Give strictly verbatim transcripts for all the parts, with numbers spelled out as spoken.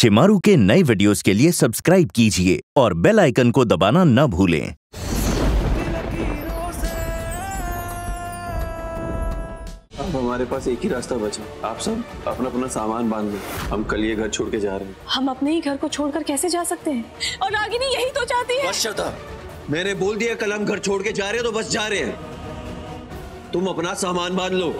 शेमारू के नए वीडियोस के लिए सब्सक्राइब कीजिए और बेल आइकन को दबाना न भूलें। अब हमारे पास एक ही रास्ता बचा। आप सब अपना अपना सामान बांध लो, हम कल ये घर छोड़ के जा रहे हैं। हम अपने ही घर को छोड़कर कैसे जा सकते हैं? और रागिनी यही तो चाहती है। बस श्रद्धा, मैंने बोल दिया कल हम घर छोड़ के जा रहे हैं तो बस जा रहे हैं। तुम अपना सामान बांध लो।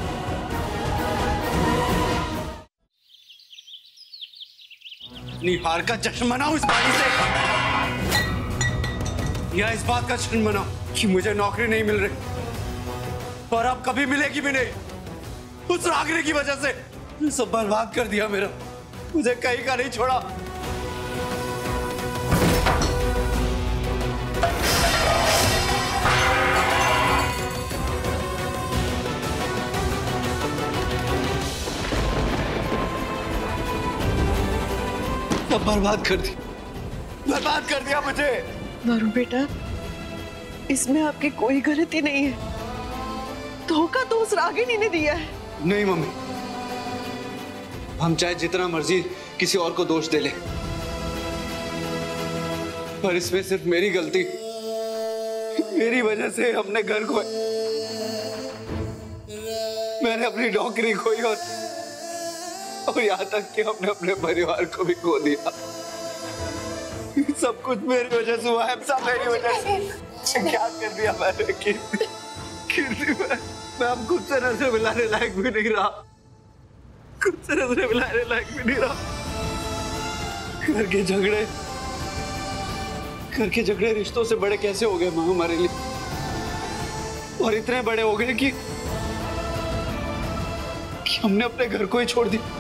अपनी हार का जश्न मनाओ इस बारी से, या इस बात का जश्न मनाओ कि मुझे नौकरी नहीं मिल रही और अब कभी मिलेगी भी नहीं। उस रागिनी की वजह से सब बर्बाद कर दिया मेरा, मुझे कहीं का नहीं छोड़ा। सब बर्बाद कर दिया, बर्बाद कर दिया मुझे। वरुण बेटा, इसमें आपकी कोई गलती नहीं है। धोखा तो उस रागिनी ने दिया है। नहीं मम्मी, हम चाहे जितना मर्जी किसी और को दोष दे ले, पर इसमें सिर्फ मेरी गलती, मेरी वजह से हमने घर खोए, मैंने अपनी नौकरी खोई और और यहाँ तक कि हमने अपने परिवार को भी खो दिया। सब कुछ मेरी वजह से हुआ है, सब मेरी वजह से। क्या कर दिया मैंने? कीर्ति, कीर्ति मैं, मैं अब खुद से नजर मिलाने लायक भी नहीं रहा, खुद से नजर मिलाने लायक भी नहीं रहा। घर के झगड़े, घर के झगड़े रिश्तों से बड़े कैसे हो गए माँ हमारे लिए, और इतने बड़े हो गए कि, कि हमने अपने घर को ही छोड़ दिया।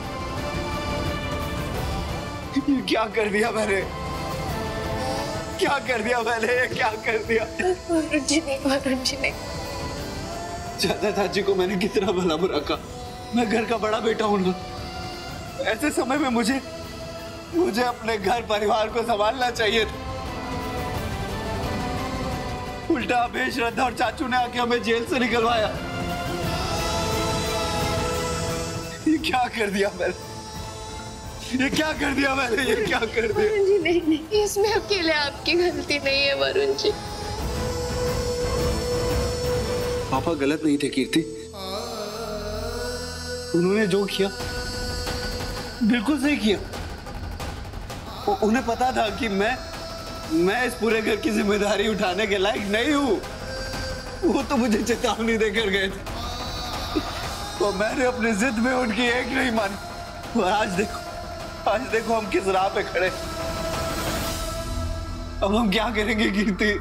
ये क्या कर दिया मैंने? क्या कर दिया मैंने? क्या कर दिया? वरुण जी ने, वरुण जी ने। चाचा चाची को मैंने कितना भला बुरा कहा, मैं घर का बड़ा बेटा हूं ना। ऐसे समय में मुझे मुझे अपने घर परिवार को संभालना चाहिए था। उल्टा अभय, श्रद्धा और चाचू ने आके हमें जेल से निकलवाया। ये क्या कर दिया मैंने? ये क्या कर दिया मैंने? ये क्या कर दिया? वरुण जी नहीं, नहीं, इसमें अकेले आपकी गलती नहीं है वरुण जी। पापा गलत नहीं थे कीर्ति, उन्होंने जो किया बिल्कुल सही किया। उन्हें पता था कि मैं मैं इस पूरे घर की जिम्मेदारी उठाने के लायक नहीं हूँ। वो तो मुझे चेतावनी देकर गए थे, तो मैंने अपनी जिद में उनकी एक नहीं मानी। और आज देखो, आज देखो हम किस राह पे खड़े। अब हम क्या करेंगे कीर्ति?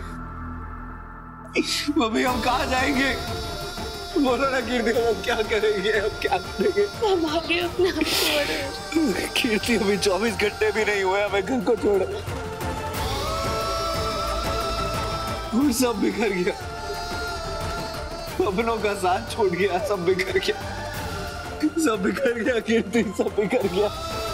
मम्मी हम कहाँ जाएंगे? बोलो ना कीर्ति, हम क्या करेंगे? हम क्या करेंगे? हमारे अपने आप को। कीर्ति अभी चौबीस घंटे भी नहीं हुए हमें घर को छोड़े, और सब बिखर गया। अपनों का साथ छोड़ गया, सब बिखर गया, सब बिखर गया कीर्ति, सब बिखर गया।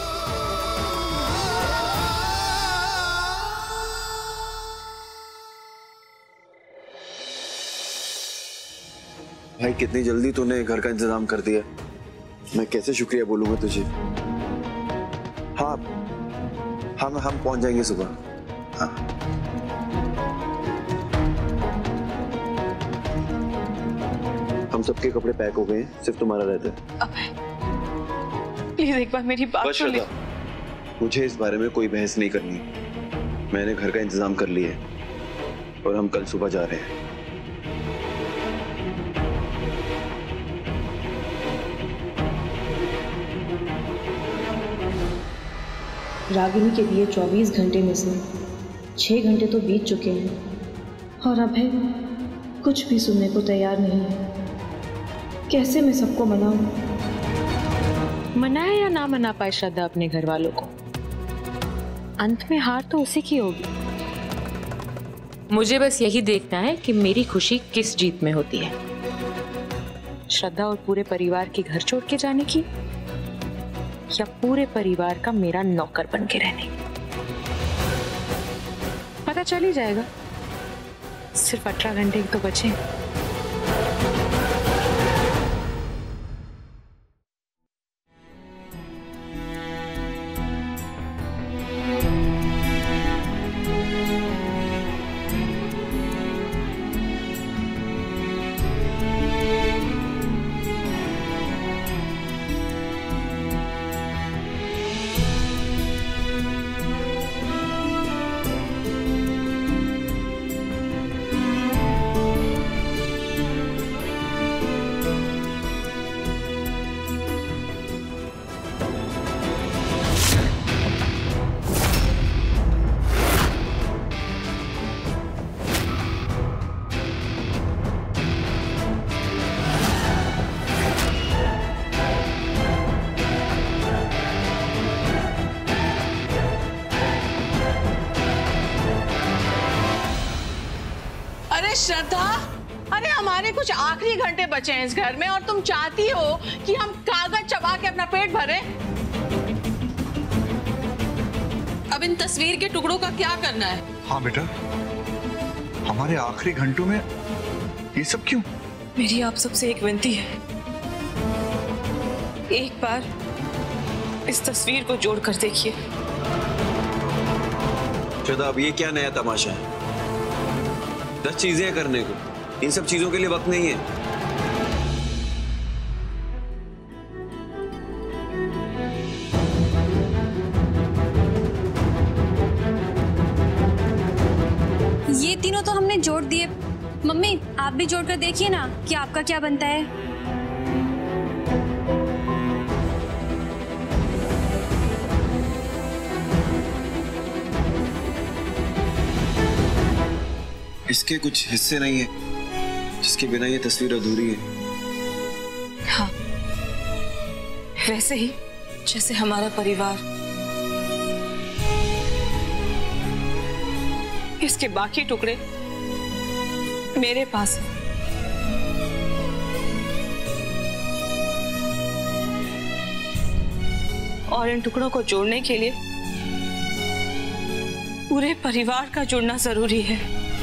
भाई कितनी जल्दी तूने घर का इंतजाम कर दिया, मैं कैसे शुक्रिया बोलूंगा तुझे। हाँ हम हम पहुंच जाएंगे सुबह। हाँ हम सबके कपड़े पैक हो गए हैं, सिर्फ तुम्हारा रहता है। अभय प्लीज एक बार मेरी बात सुन ले। मुझे इस बारे में कोई बहस नहीं करनी, मैंने घर का इंतजाम कर लिया है और हम कल सुबह जा रहे हैं। रागिनी के दिए चौबीस घंटे में से छह घंटे तो बीत चुके हैं और अभय कुछ भी सुनने को तैयार नहीं है। कैसे मैं सबको मनाऊं? मनाए या ना मना पाए श्रद्धा अपने घर वालों को, अंत में हार तो उसी की होगी। मुझे बस यही देखना है कि मेरी खुशी किस जीत में होती है, श्रद्धा और पूरे परिवार के घर छोड़ के जाने की, या पूरे परिवार का मेरा नौकर बन के रहने की। पता चल ही जाएगा, सिर्फ अठारह घंटे तो बचे। अरे श्रद्धा, अरे हमारे कुछ आखिरी घंटे बचे हैं इस घर में और तुम चाहती हो कि हम कागज चबा के अपना पेट भरें? अब इन तस्वीर के टुकड़ों का क्या करना है? हाँ बेटा, हमारे आखिरी घंटों में ये सब क्यों? मेरी आप सबसे एक विनती है, एक बार इस तस्वीर को जोड़ कर देखिए। श्रद्धा, अब ये क्या नया तमाशा है? दस चीजें करने को, इन सब चीजों के लिए वक्त नहीं है। ये तीनों तो हमने जोड़ दिए। मम्मी आप भी जोड़ कर देखिए ना कि आपका क्या बनता है। इसके कुछ हिस्से नहीं है जिसके बिना ये तस्वीर अधूरी है। हाँ, वैसे ही जैसे हमारा परिवार। इसके बाकी टुकड़े मेरे पास हैं। और इन टुकड़ों को जोड़ने के लिए पूरे परिवार का जुड़ना जरूरी है।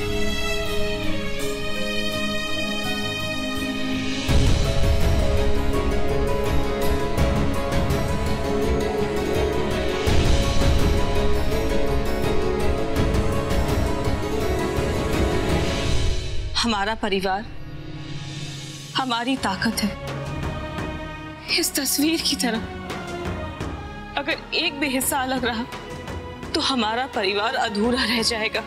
हमारा परिवार हमारी ताकत है। इस तस्वीर की तरह अगर एक भी हिस्सा अलग रहा तो हमारा परिवार अधूरा रह जाएगा।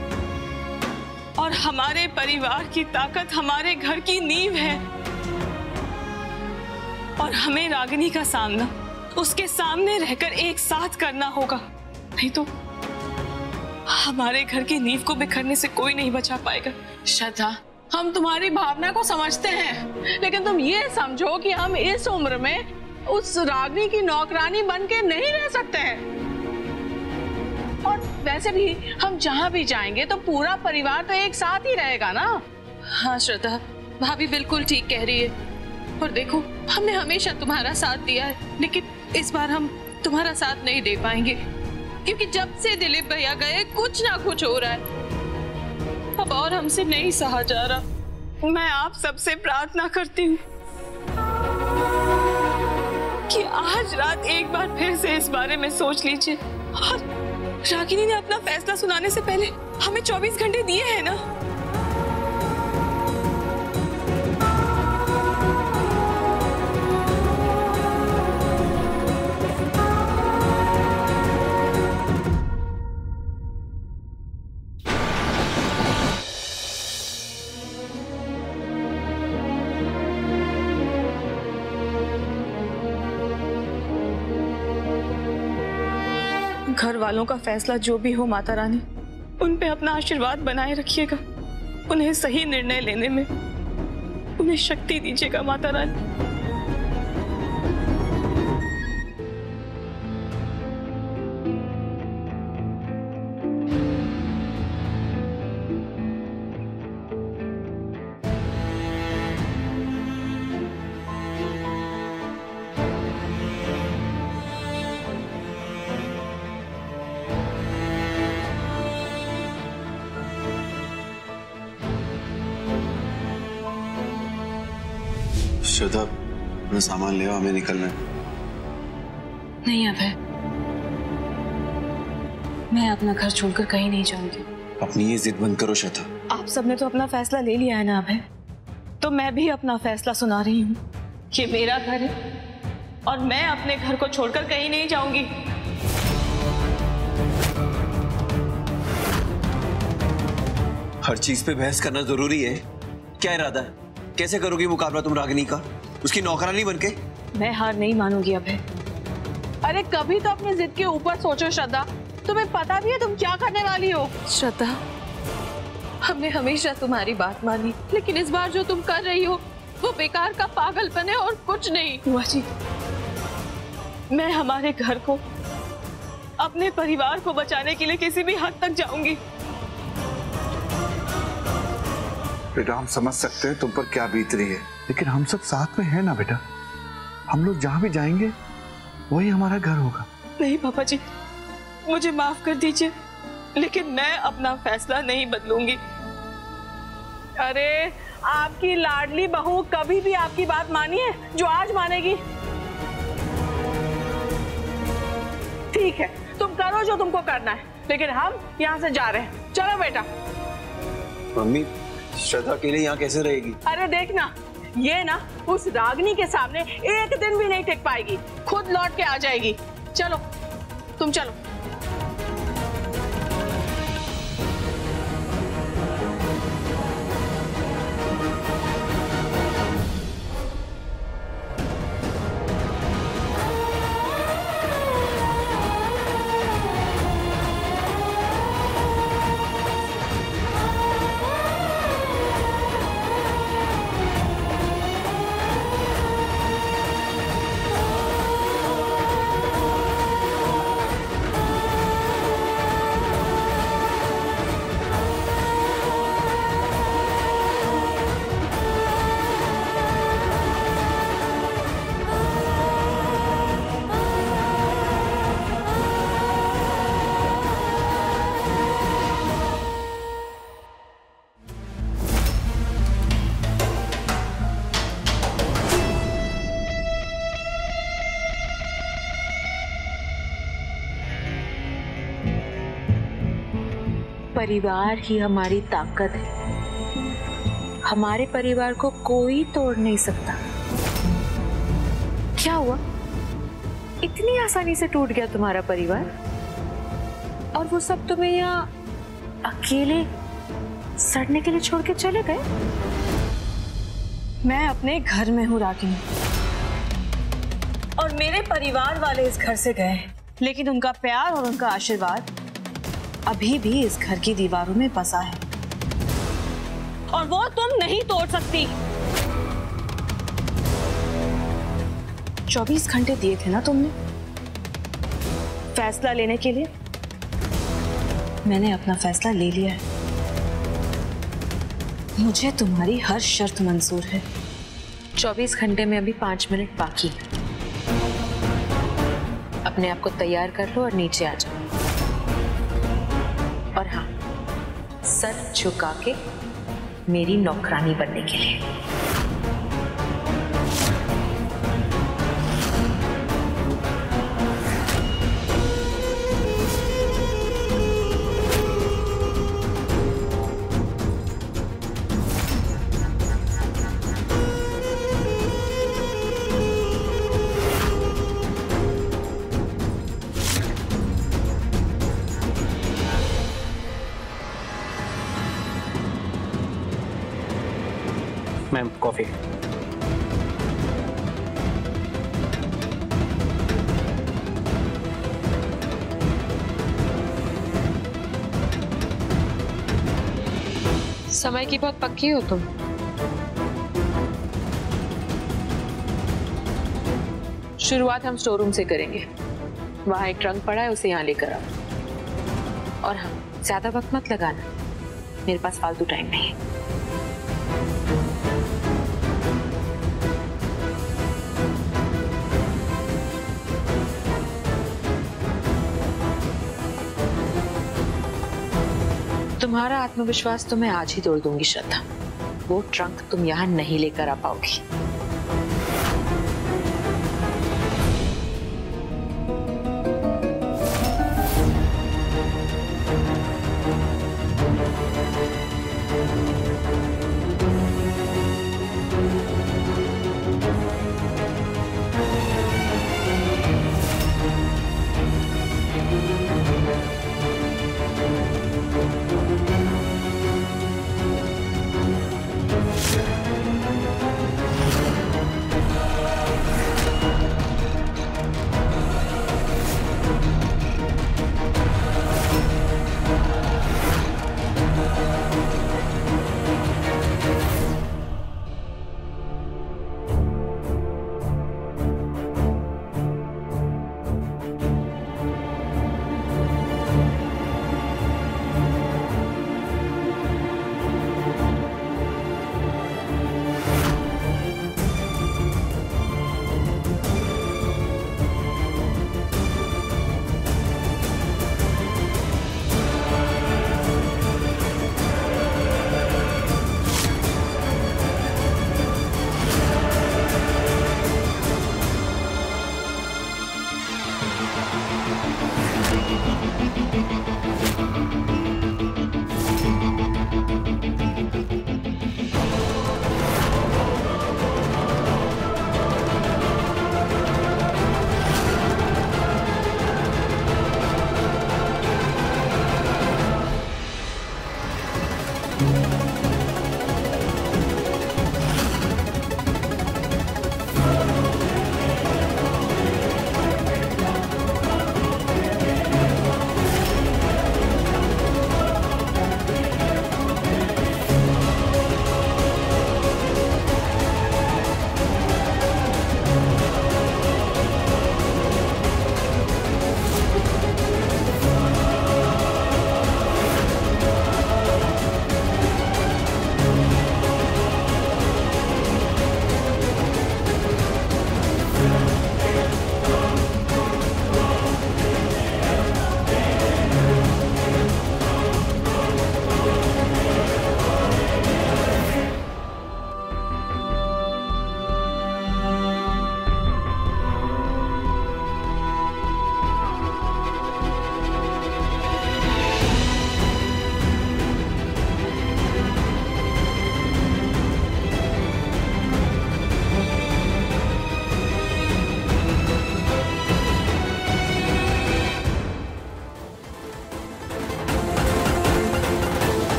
और हमारे परिवार की ताकत हमारे घर की नींव है। और हमें रागिनी का सामना उसके सामने रहकर एक साथ करना होगा, नहीं तो हमारे घर की नींव को बिखरने से कोई नहीं बचा पाएगा। श्रद्धा, हम तुम्हारी भावना को समझते हैं, लेकिन तुम ये समझो कि हम इस उम्र में उस रागिनी की नौकरानी बन के नहीं रह सकते हैं। और वैसे भी हम जहाँ भी जाएंगे तो पूरा परिवार तो एक साथ ही रहेगा ना। हाँ श्रद्धा, भाभी बिल्कुल ठीक कह रही है। और देखो, हमने हमेशा तुम्हारा साथ दिया है, लेकिन इस बार हम तुम्हारा साथ नहीं दे पाएंगे, क्योंकि जब से दिलीप भैया गए कुछ ना कुछ हो रहा है। अब और हमसे नहीं सहा जा रहा। मैं आप सबसे प्रार्थना करती हूँ कि आज रात एक बार फिर से इस बारे में सोच लीजिए। और रागिनी ने अपना फैसला सुनाने से पहले हमें चौबीस घंटे दिए हैं ना। घर वालों का फैसला जो भी हो माता रानी, उन पे अपना आशीर्वाद बनाए रखिएगा। उन्हें सही निर्णय लेने में उन्हें शक्ति दीजिएगा माता रानी। श्रद्धा, अपना सामान ले आओ, हमें निकलना है। नहीं अभय, मैं अपना घर छोड़कर कहीं नहीं जाऊंगी। अपनी ये जिद बंद करो श्रद्धा। आप सबने तो अपना फैसला ले लिया है ना अभय, तो मैं भी अपना फैसला सुना रही हूँ। ये मेरा घर है और मैं अपने घर को छोड़कर कहीं नहीं जाऊंगी। हर चीज पे बहस करना जरूरी है? क्या इरादा है? कैसे करोगी मुकाबला तुम रागिनी का, उसकी नौकरानी बनके? मैं हार नहीं मानूंगी अभय। अरे कभी तो अपनी जिद के ऊपर सोचो श्रद्धा। तुम्हें पता भी है तुम क्या करने वाली हो? श्रद्धा, हमने हमेशा तुम्हारी बात मानी, लेकिन इस बार जो तुम कर रही हो वो बेकार का पागलपन है और कुछ नहीं। बुआ जी, मैं हमारे घर को, अपने परिवार को बचाने के लिए किसी भी हद तक जाऊंगी। बेटा हम समझ सकते हैं तुम पर क्या बीत रही है, लेकिन हम सब साथ में हैं ना बेटा। हम लोग जहाँ भी जाएंगे वही हमारा घर होगा। नहीं पापा जी, मुझे माफ कर दीजिए, लेकिन मैं अपना फैसला नहीं बदलूंगी। अरे आपकी लाडली बहू कभी भी आपकी बात मानी है जो आज मानेगी? ठीक है, तुम करो जो तुमको करना है, लेकिन हम यहाँ से जा रहे हैं। चलो बेटा। मम्मी, श्रद्धा अकेले यहाँ कैसे रहेगी? अरे देखना, ये ना उस रागनी के सामने एक दिन भी नहीं टिक पाएगी, खुद लौट के आ जाएगी। चलो तुम चलो। परिवार ही हमारी ताकत है। हमारे परिवार को कोई तोड़ नहीं सकता। क्या हुआ, इतनी आसानी से टूट गया तुम्हारा परिवार? और वो सब तुम्हें यहाँ अकेले सड़ने के लिए छोड़ के चले गए? मैं अपने घर में हूँ रागिनी, और मेरे परिवार वाले इस घर से गए, लेकिन उनका प्यार और उनका आशीर्वाद अभी भी इस घर की दीवारों में बसा है, और वो तुम नहीं तोड़ सकती। चौबीस घंटे दिए थे ना तुमने फैसला लेने के लिए। मैंने अपना फैसला ले लिया है। मुझे तुम्हारी हर शर्त मंजूर है। चौबीस घंटे में अभी पांच मिनट बाकी है। अपने आप को तैयार कर लो और नीचे आ जाओ। और हाँ, सर झुका के मेरी नौकरानी बनने के लिए। Ma'am coffee. समय की बहुत पक्की हो तुम। शुरुआत हम स्टोर रूम से करेंगे। वहां एक ट्रंक पड़ा है, उसे यहाँ लेकर आओ। और हाँ, ज्यादा वक्त मत लगाना, मेरे पास फालतू टाइम नहीं है। तुम्हारा आत्मविश्वास तो मैं आज ही तोड़ दूंगी श्रद्धा। वो ट्रंक तुम यहाँ नहीं लेकर आ पाओगी।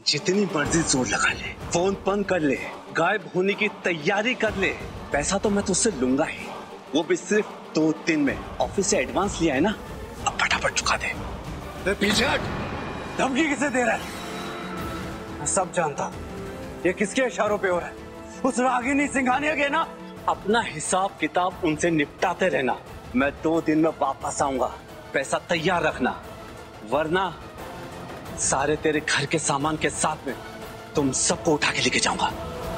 जितनी मर्जी जोर लगा ले, फोन बंद कर ले, गायब होने की तैयारी कर ले, पैसा तो मैं तुझसे लूंगा ही, वो भी सिर्फ दो दिन में। ऑफिस से एडवांस लिया है ना, अब फटाफट चुका दे। ते पीछे हट, धमकी किसे दे रहा है? मैं सब जानता हूँ ये किसके इशारों पे हो रहा है। उस रागिनी सिंघानिया के ना, अपना हिसाब किताब उनसे निपटाते रहना। मैं दो दिन में वापस आऊंगा, पैसा तैयार रखना, वरना सारे तेरे घर के सामान के साथ में तुम सबको उठा के लेके जाऊंगा।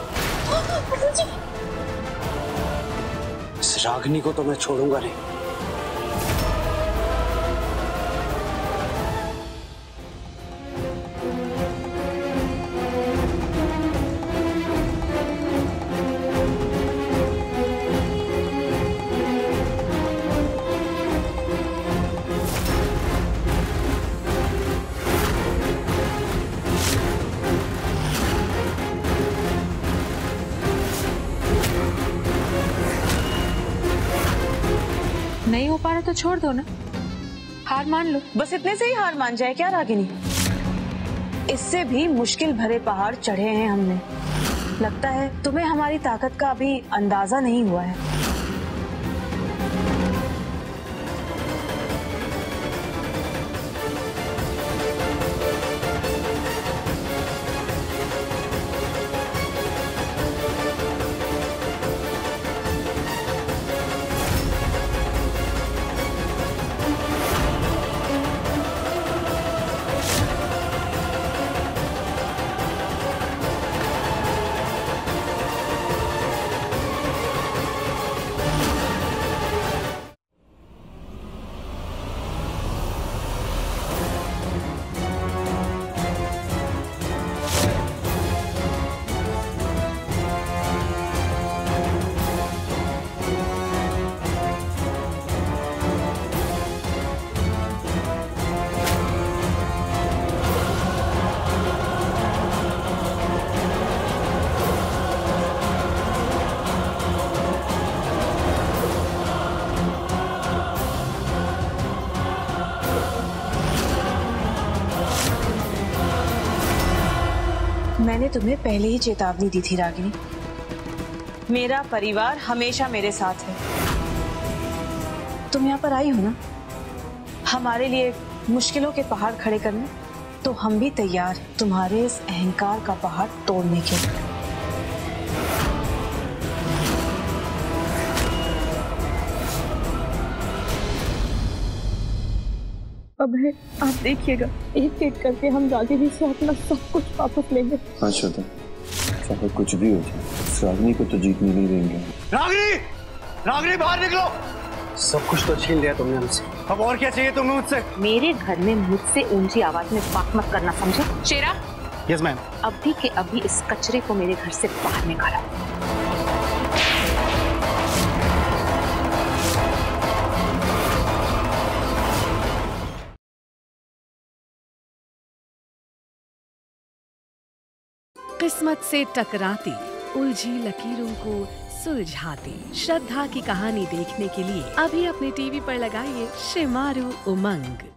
इस रागिनी को तो मैं छोड़ूंगा नहीं। नहीं हो पा रहा तो छोड़ दो ना, हार मान लो। बस इतने से ही हार मान जाए क्या रागिनी? इससे भी मुश्किल भरे पहाड़ चढ़े हैं हमने। लगता है तुम्हें हमारी ताकत का अभी अंदाजा नहीं हुआ है। मैंने तुम्हें पहले ही चेतावनी दी थी रागिनी, मेरा परिवार हमेशा मेरे साथ है। तुम यहाँ पर आई हो ना हमारे लिए मुश्किलों के पहाड़ खड़े करने, तो हम भी तैयार हैं तुम्हारे इस अहंकार का पहाड़ तोड़ने के लिए। अब है आप देखिएगा, एक एक करके हम रागिनी से अपना सब कुछ वापस लेंगे। हाँ श्रद्धा, चाहे कुछ भी हो जाए, इस रागिनी को तो जीतने नहीं देंगे। रागिनी, रागिनी बाहर निकलो। सब कुछ तो छीन लिया तुमने हमसे, अब और क्या चाहिए तुम्हें मुझसे? मेरे घर में मुझसे ऊंची आवाज में बात मत करना, समझे? Shera, yes ma'am. अभी के अभी इस कचरे को मेरे घर से बाहर निकाला। किस्मत से टकराती उलझी लकीरों को सुलझाती श्रद्धा की कहानी देखने के लिए अभी अपने टीवी पर लगाइए शेमारू उमंग।